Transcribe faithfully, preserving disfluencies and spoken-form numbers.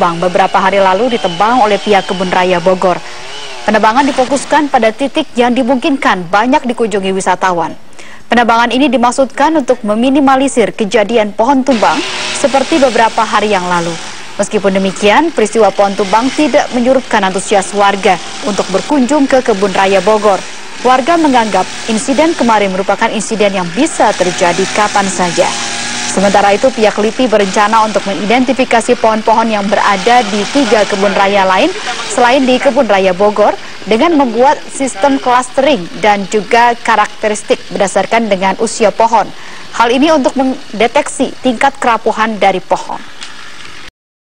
tumbang beberapa hari lalu ditebang oleh pihak Kebun Raya Bogor. Penebangan difokuskan pada titik yang dimungkinkan banyak dikunjungi wisatawan. Penebangan ini dimaksudkan untuk meminimalisir kejadian pohon tumbang seperti beberapa hari yang lalu. Meskipun demikian, peristiwa pohon tumbang tidak menyurutkan antusias warga untuk berkunjung ke Kebun Raya Bogor. Warga menganggap insiden kemarin merupakan insiden yang bisa terjadi kapan saja. Sementara itu, pihak LIPI berencana untuk mengidentifikasi pohon-pohon yang berada di tiga kebun raya lain selain di Kebun Raya Bogor dengan membuat sistem clustering dan juga karakteristik berdasarkan dengan usia pohon. Hal ini untuk mendeteksi tingkat kerapuhan dari pohon.